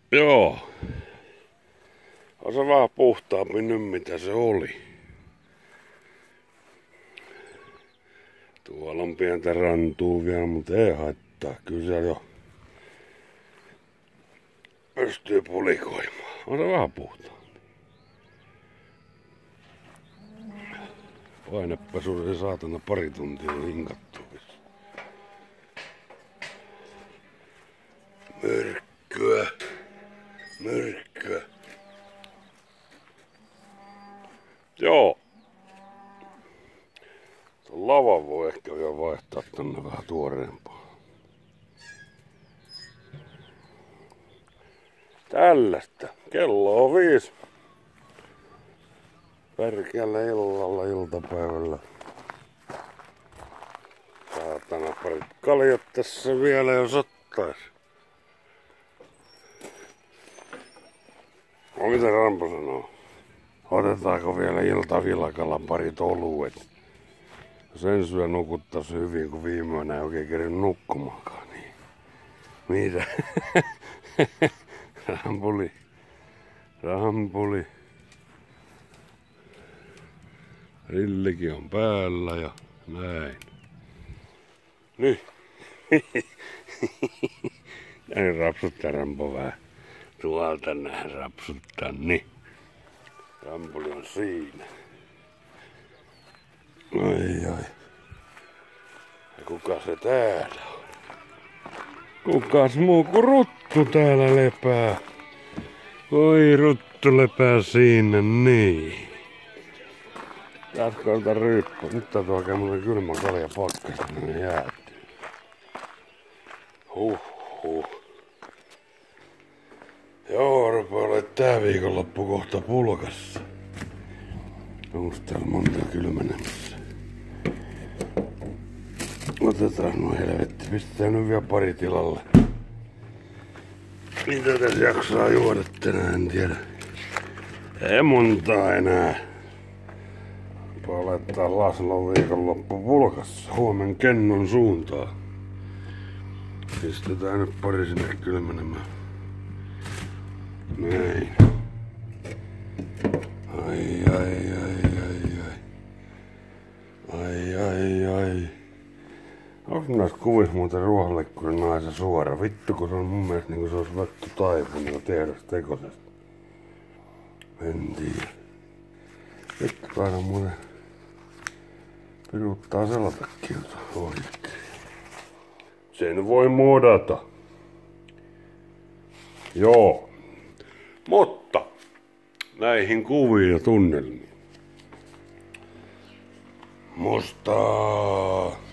Joo. On se vähän puhtaampi nyt mitä se oli. Tuolla on pientä rantuu vielä, mutta ei haittaa. Kyllä siellä jo pystyy pulikoimaan. On se vähän puhtaampi. Painepesu se saatana pari tuntia on hinkattu. Myrkkyä. Myrkkyä. Joo. Tuon lavan voi ehkä vielä vaihtaa tänne vähän tuoreempaa. Tällaista. Kello on 5. Perkele illalla iltapäivällä. Saatana parit kaljat tässä vielä jos ottais. No mitä Rampo sanoo? Otetaanko vielä iltavilkalla parit oluet? Sen syö nukuttais hyvin, kun viimeinen ei oikein kerin nukkumaankaan. Niin. Mitä? Rampuli. Rampuli. Rillikin on päällä ja näin. Nyt. Näin rapsuttaa Rampo vähän. Tuolta näin rapsuttaa, niin. Rampuli on siinä. Ai. Ja kuka se täällä on? Kukas muu kuin Ruttu täällä lepää? Oi Ruttu lepää siinä, niin. Tästä on ryyppä. Nyt täytyy hakea muuten kylmä kalja pakkasta, niin jäätyy. Huhhuh. Joo, rupaa olemaan tää viikonloppu kohta pulkassa. Onks täällä monta kylmänemässä? Otetaan nuo helvetti. Pistetään nyt vielä pari tilalle. Mitä tässä jaksaa juoda tänään, en tiedä. Ei montaa enää. Rupaa laittaa Laslo viikonloppu pulkassa. Huomen Kennon suuntaan. Pistetään nyt pari sinne kylmenemään. Näin. Ai. Onks näissä kuvissa muuten ruohonleikkurin naisen suora? Vittu kun se on mun mielestä niinku se olisi vetty taipunut jo tehdastekosesta. En tiedä. Vittu taida muuten piruttaa selatakin ohjekkiin. Sen voi modata. Joo. Mutta näihin kuviin ja tunnelmiin. Mustaa.